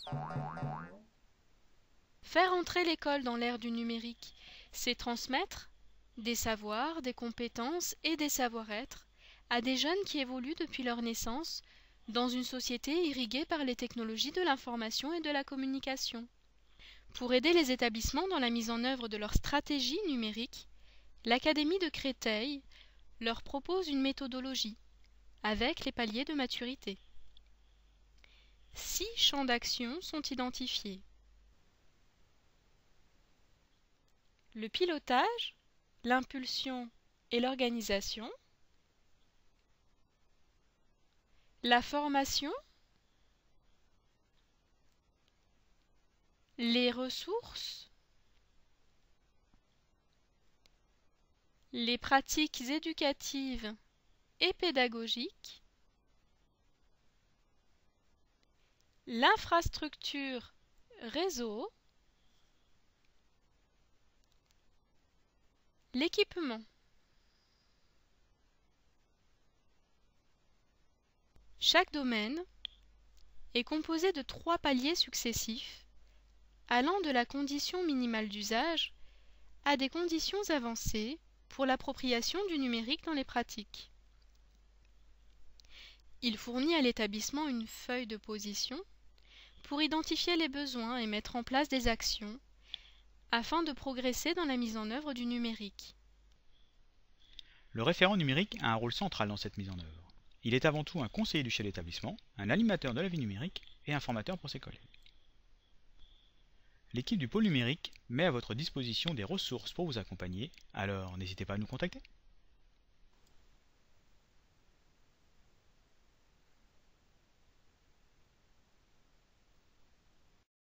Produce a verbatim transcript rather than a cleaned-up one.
Faire entrer l'école dans l'ère du numérique, c'est transmettre des savoirs, des compétences et des savoir-être à des jeunes qui évoluent depuis leur naissance dans une société irriguée par les technologies de l'information et de la communication. Pour aider les établissements dans la mise en œuvre de leur stratégie numérique, l'Académie de Créteil leur propose une méthodologie avec les paliers de maturité. Six champs d'action sont identifiés. Le pilotage, l'impulsion et l'organisation, la formation, les ressources, les pratiques éducatives et pédagogiques, l'infrastructure réseau, l'équipement. Chaque domaine est composé de trois paliers successifs, allant de la condition minimale d'usage à des conditions avancées pour l'appropriation du numérique dans les pratiques. Il fournit à l'établissement une feuille de position pour identifier les besoins et mettre en place des actions afin de progresser dans la mise en œuvre du numérique. Le référent numérique a un rôle central dans cette mise en œuvre. Il est avant tout un conseiller du chef d'établissement, un animateur de la vie numérique et un formateur pour ses collègues. L'équipe du pôle numérique met à votre disposition des ressources pour vous accompagner, alors n'hésitez pas à nous contacter.